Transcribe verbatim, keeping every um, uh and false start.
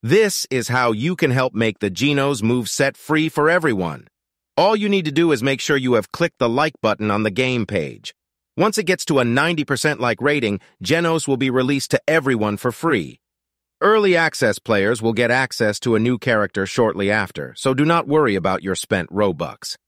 This is how you can help make the GENOS moveset free for everyone. All you need to do is make sure you have clicked the like button on the game page. Once it gets to a ninety percent like rating, GENOS will be released to everyone for free. Early access players will get access to a new character shortly after, so do not worry about your spent Robux.